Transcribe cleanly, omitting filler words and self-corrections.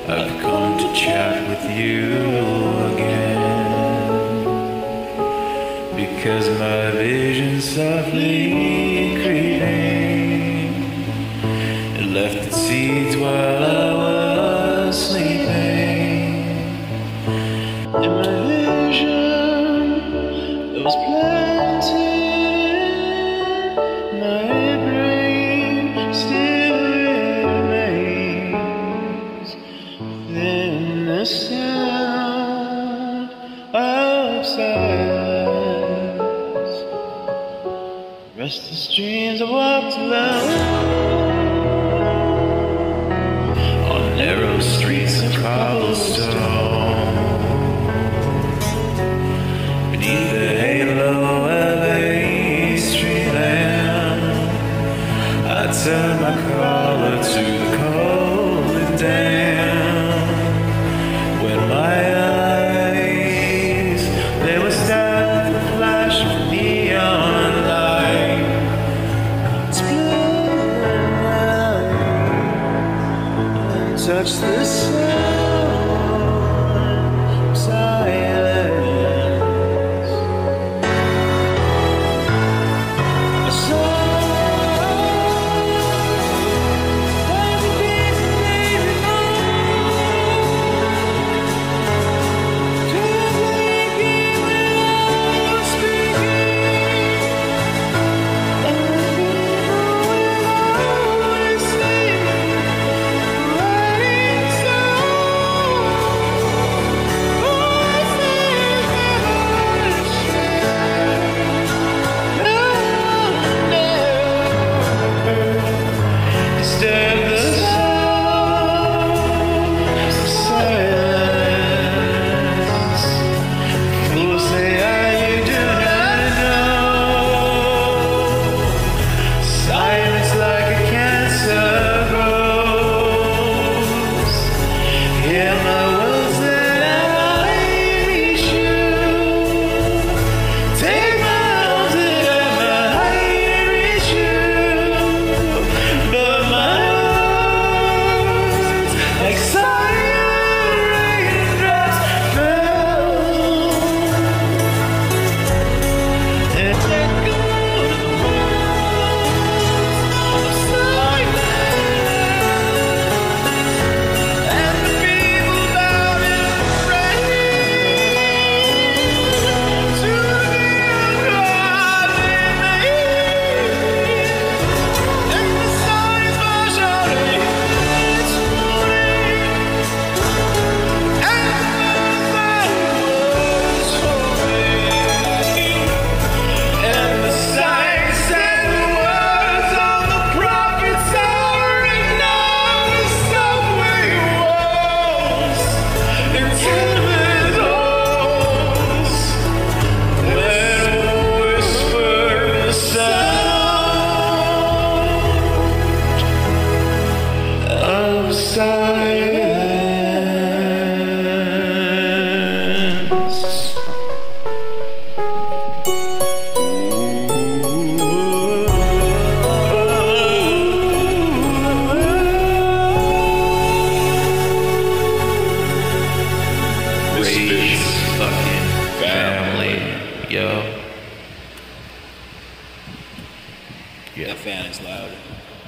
I've come to chat with you again, because my vision softly creeping, it left its seeds while I was sleeping. In my vision, there was planted, my brain still remains. Then the sound of silence, restless dreams I walked alone on narrow streets of cobblestone, beneath the halo of a street lamp. I turned my collar to the cold and damp. When my eyes, they were stabbed with a flash of neon light. God's blood and touched the sound of silence. I saw That fan is loud.